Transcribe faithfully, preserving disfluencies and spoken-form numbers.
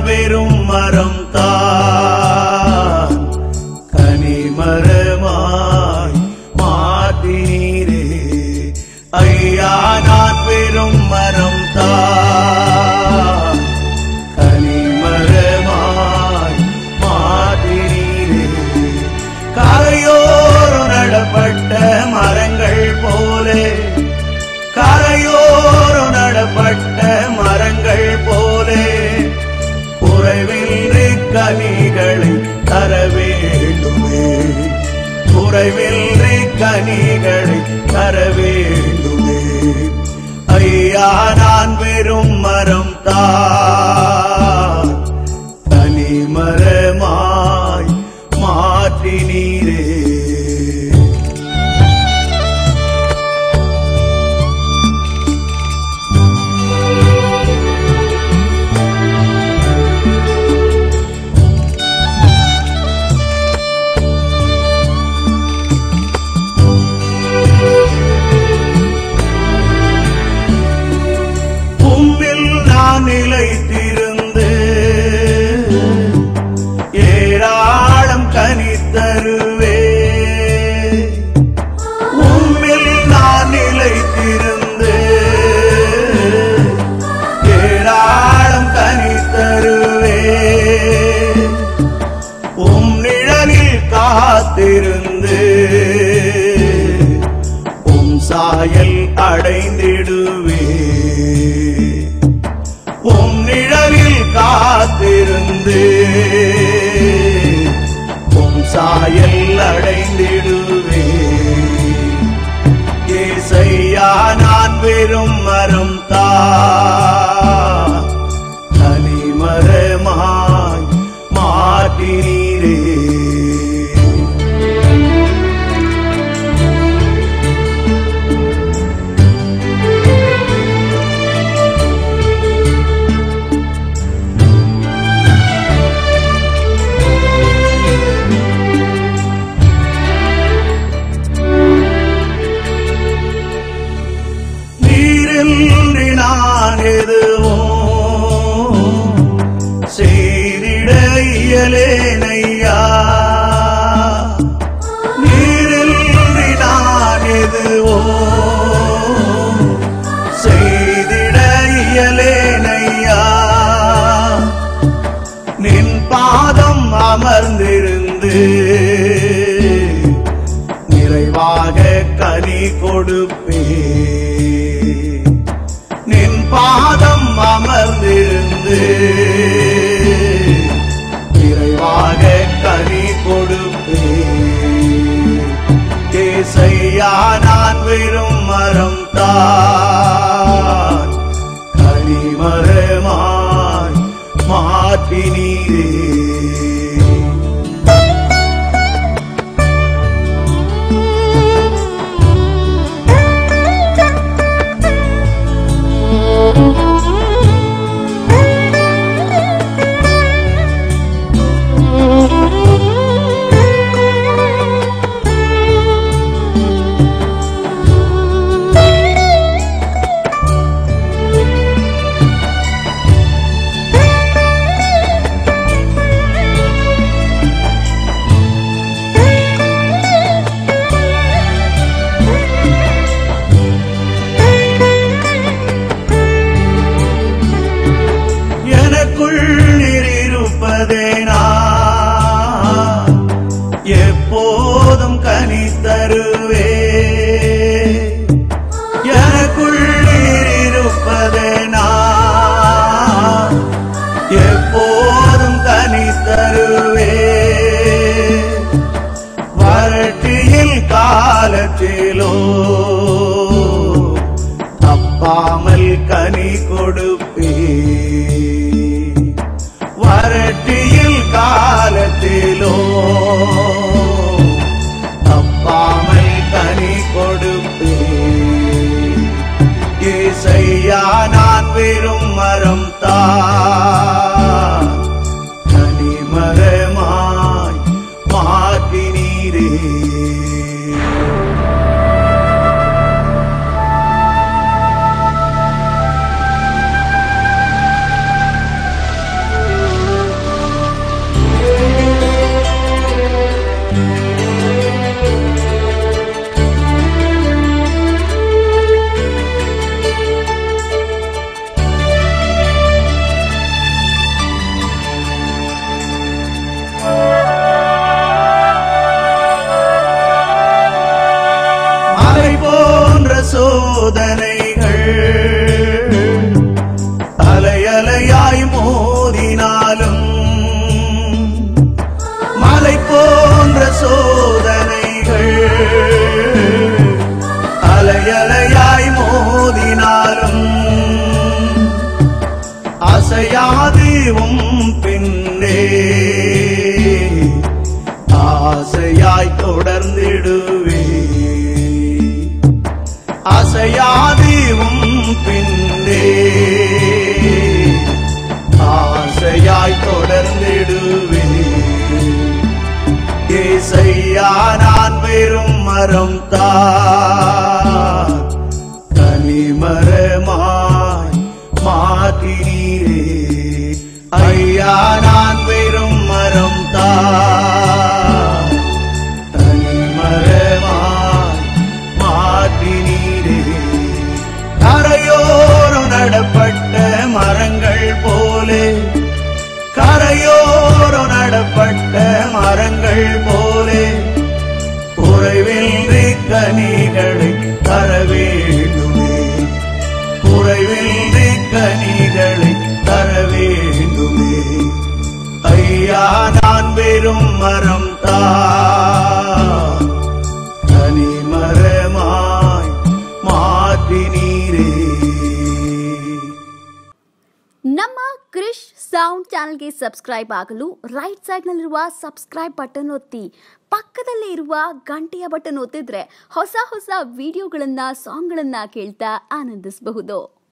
வெறும் மரம் தான் கனிமரமாய் மாற்றினீரே. ஐயா நான் வெறும் மரம் தான் கனிமரமாய் மாற்றினீரே. கரையோர் நடப்பட்ட மரங்கள் போலே கரையோர் நடப்பட்ட மரங்கள் போலே குறைவின்றி கனிகளை தர வேண்டுமே. குறைவின்றி கனிகளை தர வேண்டுமே. ஐயா நான் வெறும் மரம் தான் கனிமரமாய் மாற்றினீரே. நிலைத்திருந்து ஏராளம் கனி தருவே. உம்மில் நான் நிலைத்திருந்து ஏராளம் கனி தருவே. உம் நிழலில் காத்திருந்து உம் சாயல் அடைந்திடுவே. உம் நிழலில் காத்திருந்து உம் சாயல் அடைந்திடுவே. ஏசையா நான் வெறும் மரம் தான் கனிமரமாய் மாற்றினீரே. நான் எதுவும் செய்திட இயலேனையா. நீரின்றி நான் எதுவும் செய்திட இயலேனையா. நின் பாதம் அமர்ந்திருந்து நிறைவாக கனி கொடுப்பே. நின் பாதம் அமர்ந்திருந்து நிறைவாக கனி கொடுப்பே. ஏசையா நான் வெறும் மரம் தான் கனிமரமாய் மாற்றினீரே. எப்போதும் கனி தருவே. எனக்குள் இருப்பதே நான் எப்போதும் கனி தருவே. வறட்சியில் காலத்திலோ தப்பாமல் கனி கொடுப்பே. வறட்சியில் காலத்திலோ தப்பாமல் கனி கொடுப்பே. ஏசையா நான் வெறும் மரம் தான் கனிமரமாய் மாற்றினீரே. மரம் தார் கனிமரமாய் மாற்றினீரே. ஐயா நான் வெறும் மரம் தார் கனிமரமாய் மாற்றினீரே. கரையோரம் நடப்பட்ட மரங்கள் போலே கரையோரம் நடப்பட்ட மரங்கள் போலே குறைவின்றி கனிகளை தர வேண்டுமே. குறைவின்றி கனிகளை தர வேண்டுமே. ஐயா நான் வெறும் மரம் தார் கனிமரமாய் ಮಾತಿನೀರೇ. ನಮ್ಮ ಕ್ರಿಶ್ ಸೌಂಡ್ ಚಾನೆಲ್ಗೆ ಸಬ್ಸ್ಕ್ರೈಬ್ ಆಗಲು ರೈಟ್ ಸೈಡ್ನಲ್ಲಿರುವ ಸಬ್ಸ್ಕ್ರೈಬ್ ಬಟನ್ ಒತ್ತಿ, ಪಕ್ಕದಲ್ಲೇ ಇರುವ ಗಂಟೆಯ ಬಟನ್ ಒತ್ತಿದ್ರೆ ಹೊಸ ಹೊಸ ವಿಡಿಯೋಗಳನ್ನ ಸಾಂಗ್ಗಳನ್ನ ಕೇಳ್ತಾ ಆನಂದಿಸಬಹುದು.